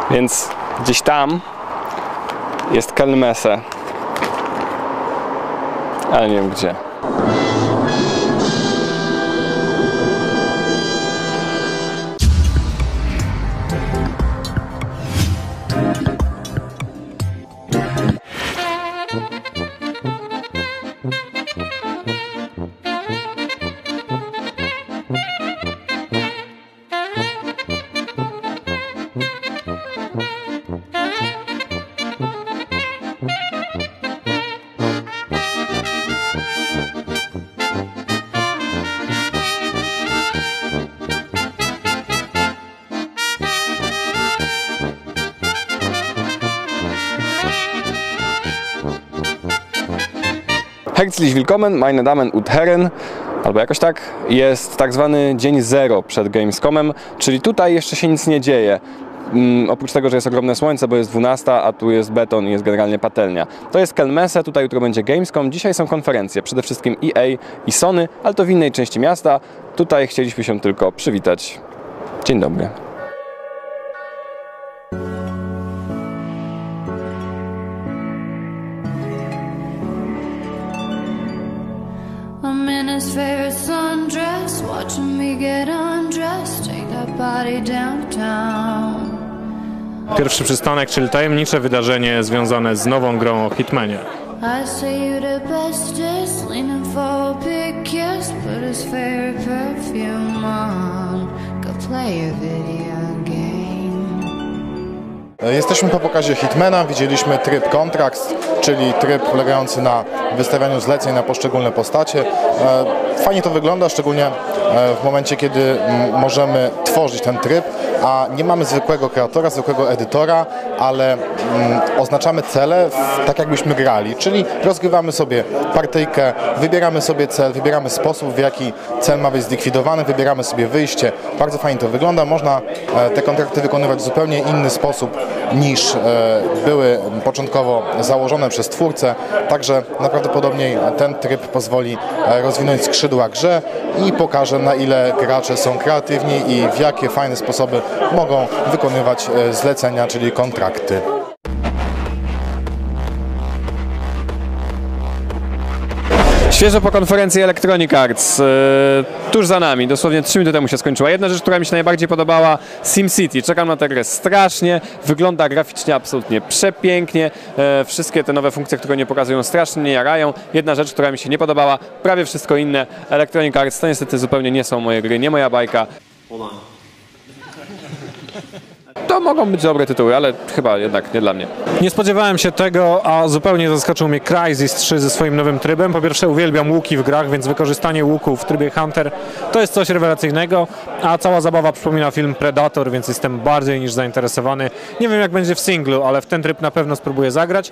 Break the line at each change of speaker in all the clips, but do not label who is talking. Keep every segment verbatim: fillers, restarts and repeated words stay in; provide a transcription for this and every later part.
Więc gdzieś tam jest Kelmesse, ale nie wiem gdzie. Herzlich willkommen, meine Damen und Herren, albo jakoś tak. Jest tak zwany dzień zero przed Gamescomem, czyli tutaj jeszcze się nic nie dzieje. Um, oprócz tego, że jest ogromne słońce, bo jest dwunasta, a tu jest beton i jest generalnie patelnia. To jest Kelmesse, tutaj jutro będzie Gamescom, dzisiaj są konferencje, przede wszystkim E A i Sony, ale to w innej części miasta. Tutaj chcieliśmy się tylko przywitać. Dzień dobry.
I'm in his favorite sundress, watching me get undressed, take that body downtown.
Pierwszy przystanek, czyli tajemnicze wydarzenie związane z nową grą o Hitmanie.
I say you the bestest, leaning for a big kiss, put his favorite perfume on, go play a video game.
Jesteśmy po pokazie Hitmana, widzieliśmy tryb Contracts, czyli tryb polegający na wystawianiu zleceń na poszczególne postacie. Fajnie to wygląda, szczególnie w momencie, kiedy możemy tworzyć ten tryb, a nie mamy zwykłego kreatora, zwykłego edytora, ale oznaczamy cele tak jakbyśmy grali, czyli rozgrywamy sobie partyjkę, wybieramy sobie cel, wybieramy sposób, w jaki cel ma być zlikwidowany, wybieramy sobie wyjście. Bardzo fajnie to wygląda, można te kontrakty wykonywać w zupełnie inny sposób niż były początkowo założone przez twórcę, także najprawdopodobniej ten tryb pozwoli rozwinąć skrzydła grze i pokaże, na ile gracze są kreatywni i w jakie fajne sposoby mogą wykonywać zlecenia, czyli kontrakty.
Świeżo po konferencji Electronic Arts, yy, tuż za nami, dosłownie trzy minuty temu się skończyła. Jedna rzecz, która mi się najbardziej podobała, SimCity. Czekam na tę grę strasznie, wygląda graficznie absolutnie przepięknie. Yy, wszystkie te nowe funkcje, które nie pokazują, strasznie mnie jarają. Jedna rzecz, która mi się nie podobała, prawie wszystko inne. Electronic Arts to niestety zupełnie nie są moje gry, nie moja bajka. To mogą być dobre tytuły, ale chyba jednak nie dla mnie.
Nie spodziewałem się tego, a zupełnie zaskoczył mnie Crysis trzy ze swoim nowym trybem. Po pierwsze, uwielbiam łuki w grach, więc wykorzystanie łuku w trybie Hunter to jest coś rewelacyjnego, a cała zabawa przypomina film Predator, więc jestem bardziej niż zainteresowany. Nie wiem, jak będzie w singlu, ale w ten tryb na pewno spróbuję zagrać.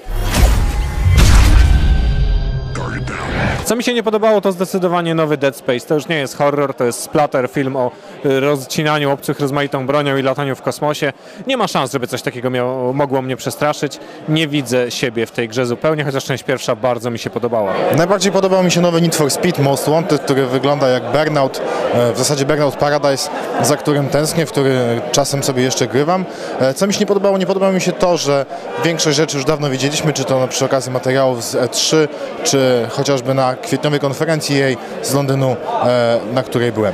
Co mi się nie podobało, to zdecydowanie nowy Dead Space. To już nie jest horror, to jest splatter, film o rozcinaniu obcych rozmaitą bronią i lataniu w kosmosie. Nie ma szans, żeby coś takiego miało, mogło mnie przestraszyć. Nie widzę siebie w tej grze zupełnie, chociaż część pierwsza bardzo mi się podobała.
Najbardziej podobał mi się nowy Need for Speed Most Wanted, który wygląda jak Burnout, w zasadzie Burnout Paradise, za którym tęsknię, w który czasem sobie jeszcze grywam. Co mi się nie podobało? Nie podobało mi się to, że większość rzeczy już dawno widzieliśmy, czy to przy okazji materiałów z E trzy, czy chociażby na kwietniowej konferencji jej z Londynu, na której byłem.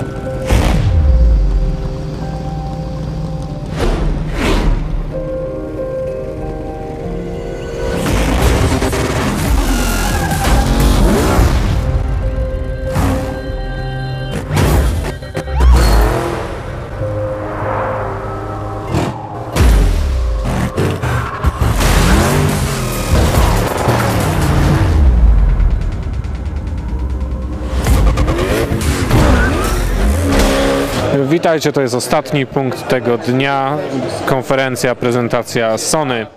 Witajcie, to jest ostatni punkt tego dnia, konferencja, prezentacja Sony.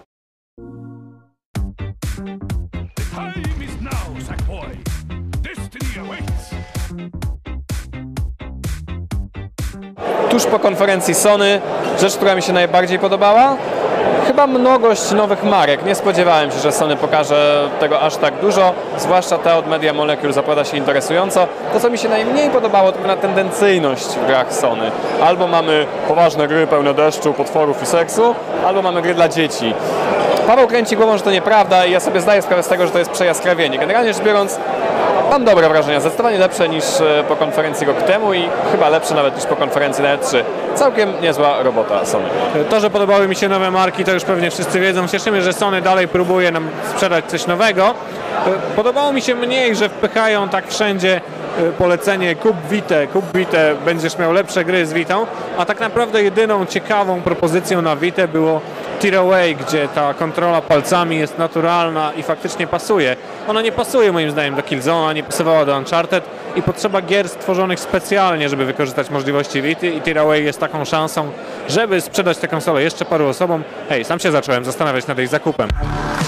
Tuż po konferencji Sony, rzecz, która mi się najbardziej podobała, Chyba mnogość nowych marek. Nie spodziewałem się, że Sony pokaże tego aż tak dużo, zwłaszcza te od Media Molecule zapowiada się interesująco. To, co mi się najmniej podobało, to pewna tendencyjność w grach Sony. Albo mamy poważne gry pełne deszczu, potworów i seksu, albo mamy gry dla dzieci. Paweł kręci głową, że to nieprawda i ja sobie zdaję sprawę z tego, że to jest przejaskrawienie. Generalnie rzecz biorąc, mam dobre wrażenia, zdecydowanie lepsze niż po konferencji rok temu i chyba lepsze nawet niż po konferencji na E trzy. Całkiem niezła robota Sony.
To, że podobały mi się nowe marki, to już pewnie wszyscy wiedzą. Cieszymy, że Sony dalej próbuje nam sprzedać coś nowego. Podobało mi się mniej, że wpychają tak wszędzie polecenie kup Vitę, kup Vitę, będziesz miał lepsze gry z Vitą, a tak naprawdę jedyną ciekawą propozycją na Vitę było Tearaway, gdzie ta kontrola palcami jest naturalna i faktycznie pasuje. Ona nie pasuje moim zdaniem do Killzone'a, nie pasowała do Uncharted i potrzeba gier stworzonych specjalnie, żeby wykorzystać możliwości Vity i Tearaway jest taką szansą, żeby sprzedać tę konsolę jeszcze paru osobom. Hej, sam się zacząłem zastanawiać nad jej zakupem.